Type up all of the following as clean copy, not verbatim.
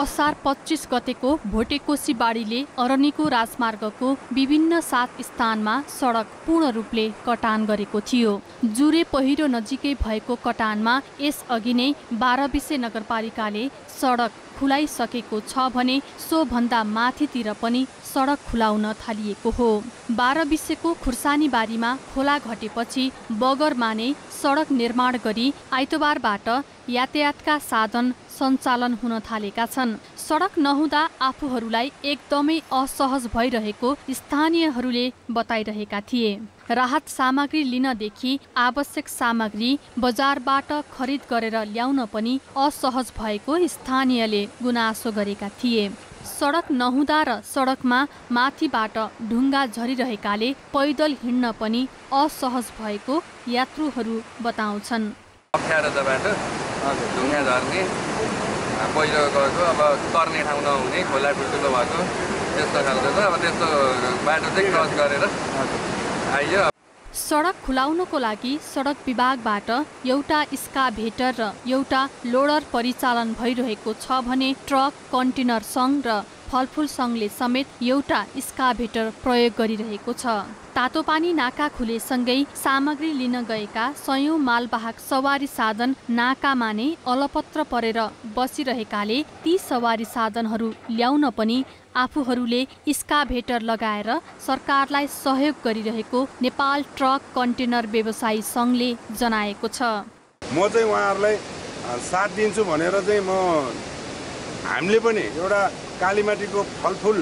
असार 25 गतेको भोटेकोशी बाढीले अरनिको राजमार्गको विभिन्न 7 स्थानमा सडक पूर्ण रूपले कटान गरेको थियो। जुरे पहिरो नजिकै भएको कटानमा यस अघि नै 12 बिसे नगरपालिकाले सडक खुलाइसकेको छ भने सो भन्दा माथितिर पनि सडक खुलाउन थालिएको हो। 12 बिसेको खुर्सानीबारीमा खोला घटेपछि बगरमा नै सडक निर्माण गरी आइतबारबाट यातायातका साधन सञ्चालन हुन थालेका छन्। सडक नहुँदा आफूहरूलाई एकदमै असहज भइरहेको स्थानीयहरूले बताइरहेका थिए। राहत सामग्री लिनदेखि आवश्यक सामग्री बजारबाट खरिद गरेर ल्याउन पनि असहज भएको स्थानीयले गुनासो गरेका थिए। सडक नहुँदा र सडकमा माथिबाट ढुङ्गा झरिरहेकाले पैदल हिँड्न पनि असहज भएको यात्रुहरू बताउँछन्। अप्ठ्यारो त बाटो ढुङ्गा झर्ने पहिरो गएको अब तर्ने ठाउँ नहुने खोला ठुल्ठुलो भएको त्यस्तो खालको छ। अब त्यस्तो बाटो चाहिँ क्रस गरेर आइयो। सडक खुलाउनको लागि सडक विभागबाट एउटा स्काभेटर र एउटा लोडर परिचालन भइरहेको छ भने ट्रक कन्टेनर सङ्घ र फलफुल सङ्घले समेत एउटा स्काभेटर प्रयोग गरिरहेको छ। तातोपानी नाका खुलेसँगै सामग्री लिन गएका सयौं मालवाहक सवारी साधन नाकामा नै अलपत्र परेर बसिरहेकाले ती सवारी साधनहरू ल्याउन पनि आफूहरूले स्काभेटर लगाएर सरकारलाई सहयोग गरिरहेको नेपाल ट्रक कन्टेनर व्यवसायी सङ्घले जनाएको छ। म चाहिँ उहाँहरूलाई साथ दिन्छु भनेर चाहिँ हामीले पनि एउटा कालीमाटीको फलफुल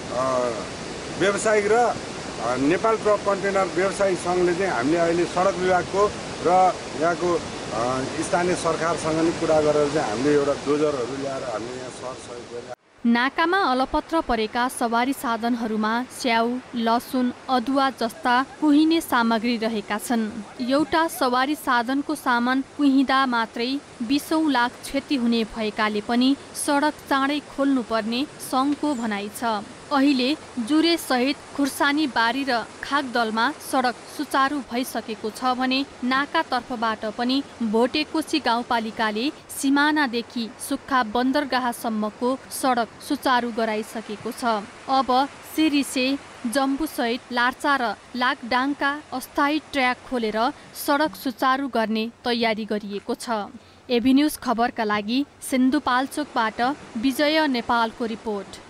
व्यवसायिक र नेपाल ट्रक कन्टेनर व्यवसायी सङ्घले चाहिँ हामीले अहिले सडक विभागको र यहाँको स्थानीय सरकारसँग नि कुरा गरेर चाहिँ हामीले एउटा डोजरहरू ल्याएर हामीले यहाँ सहयोग गरेर नाकामा अलपत्र परेका सवारी साधनहरूमा स्याउ, लसुन, अदुवा जस्ता कुहिने सामग्री रहेका छन्। एउटा सवारी साधनको सामान कुहिँदा मात्रै 20 लाख क्षति हुने भएकाले पनि सडक चाँडै खोल्नुपर्ने सङ्घको भनाइ छ। अहिले जुरे सहित खुर्सानी बारी र खागदलमा सडक सुचारू भइसकेको छ भने नाकातर्फबाट पनि भोटेकोशी गाउँपालिकाले सिमानादेखि सुक्खा बन्दरगाहसम्मको सडक सुचारू गराइसकेको छ। अब सिरिसे, जम्बुसहित लार्चा र लाकडाङका अस्थायी ट्र्याक खोलेर सडक सुचारू गर्ने तयारी गरिएको छ। एबी न्युज खबरका लागि सिन्धुपाल्चोकबाट विजय नेपालको रिपोर्ट।